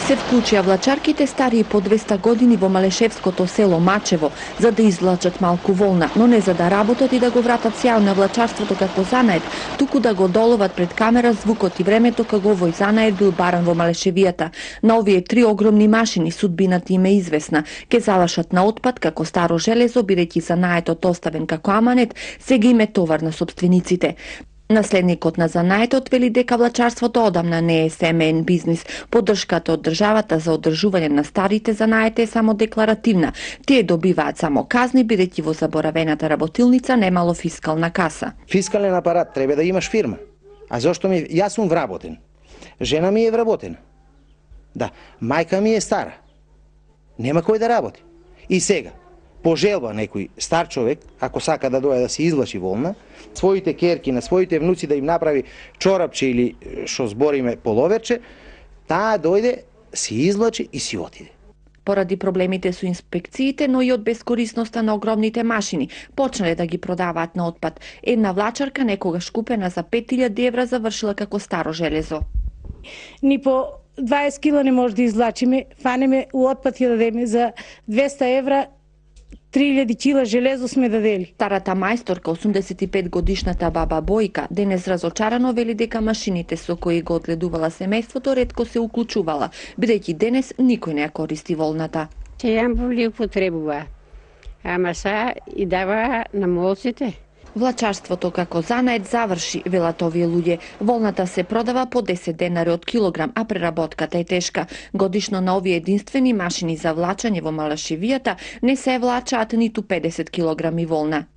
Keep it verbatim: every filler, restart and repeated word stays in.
Се вклучија влачарките стари по двеста години во малешевското село Мачево за да излачат малку волна, но не за да работат и да го вратат сјај на влачарството како занает, туку да го доловат пред камера звукот и времето како овој занает бил баран во Малешевијата. На овие три огромни машини судбината им е известна. Ке завршат на отпад како старо железо, бидејќи занаетот оставен како аманет, сега им е товар на сопствениците. Наследникот на занаетот вели дека влачарството одамна не е семеен бизнис. Поддршката од државата за одржување на старите занаети е само декларативна. Тие добиваат само казни, бидејќи во заборавената работилница немало фискална каса. Фискален апарат треба да имаш фирма. А зошто ми јас сум вработен? Жена ми е вработена. Да, мајка ми е стара. Нема кој да работи. И сега пожелба некој стар човек, ако сака да дојде да се излачи волна, своите керки, на своите внуци да им направи чорапче или што збориме половерче, таа дојде, се излачи и си отиде. Поради проблемите со инспекциите, но и од бескорисноста на огромните машини, почнале да ги продаваат на отпад. Една влачарка некогаш купена за пет илјади евра завршила како старо железо. Ни по дваесет кила не може да излачиме, фанеме у отпад ќе дадеме за двеста евра. три илјади кила железо сме дадели. Старата мајсторка, осумдесет и пет годишната баба Бојка, денес разочарано вели дека машините со кои го одгледувала семејството ретко се уклучувала, бидејќи денес никој не ја користи волната. Че ја боли употребува, ама са и дава на молците. Влачарството како занает заврши, велат овие луѓе. Волната се продава по десет денари од килограм, а преработката е тешка. Годишно на овие единствени машини за влачање во Малешевијата не се влачаат ниту педесет килограми волна.